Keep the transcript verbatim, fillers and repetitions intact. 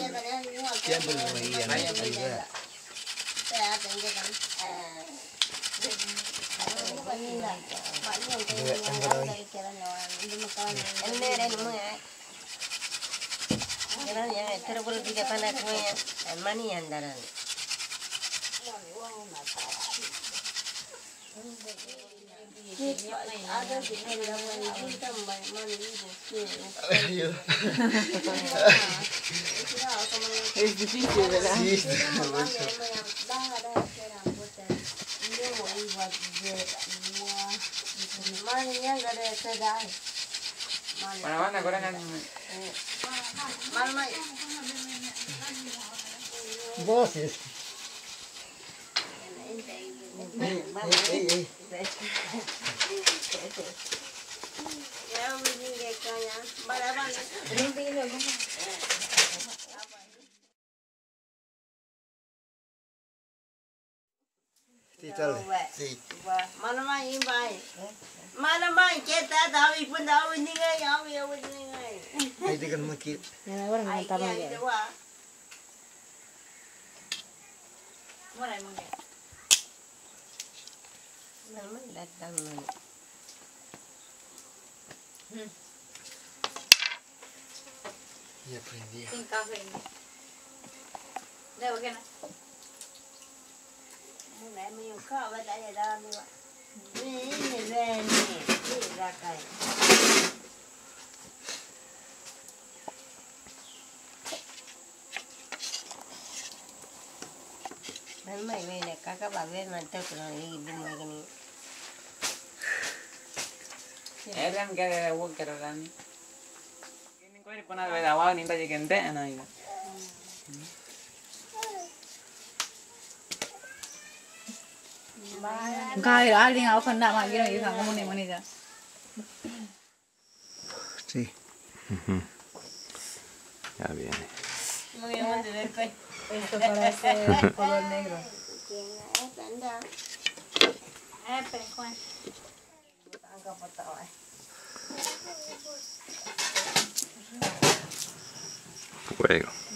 Siempre lo veía, no ayuda. Es difícil, ¿verdad? Sí, está mucho. Mana mana korang kan? Voces. Ey, ey, ey. Sí, chale. Sí. Mana mai mai. Mana mai kita tahu pun tahu ni kan, yang yang ni kan. Ahí te calmo aquí. Ya ahora me contaba ya. Mana yang mana? Mana mai datang mana? Y aprendí. Sin café. ¿De qué no? Mẹ mình có ở đây là đâu đi nè nè nè ra cái mấy mấy mấy này các các bà biết mà tôi còn đi đi mấy cái này Eran que era work que era ni. Ini kau ni pernah ada awal ni tadi kente, ana ini. Gai alguien a ojo nada más quiero ir a como ni moneda. Sí. Ya viene. muy bien de ver pues Esto parece color negro. Eh, pero Juan. Fuego.